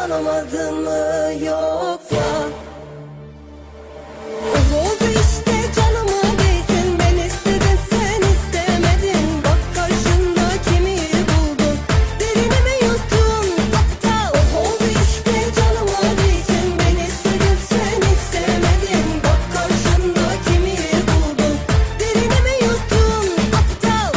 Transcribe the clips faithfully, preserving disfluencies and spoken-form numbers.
tanımadın mı yoksa? Oldu işte canımı değsin, ben istedim sen istemedin. Bak karşında kimi buldun, derini mi yuttun aptal? Oldu işte canımı değsin, ben istedim sen istemedin. Bak karşında kimi buldun, derini mi yuttun aptal?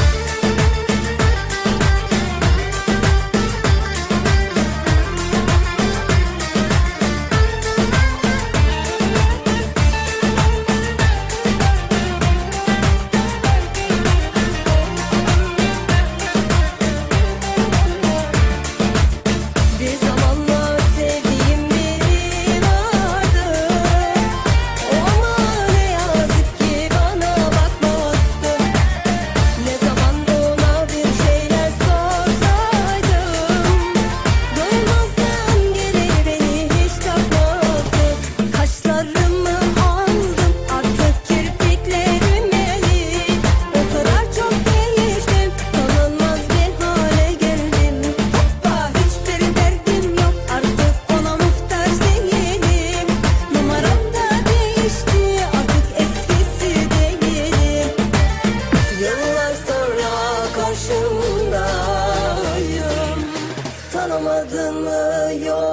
Bir zamanlar sevdiğim biri vardı, o ama ne yazık ki bana bakmazdı. Ne zaman ona bir şeyler sorsaydım, duymazdan gelir beni hiç takmazdı. Kaşlarımı aldım, artık kirpiklerim eğik. O kadar çok değiştim, tanınmaz bir hale geldim. Hoppa, hiçbir derdim yok, artık ona muhtaç değilim. Numaram da değişti, artık eskisi değilim. Yıllar sonra karşımdayım, tanımadın mı yok?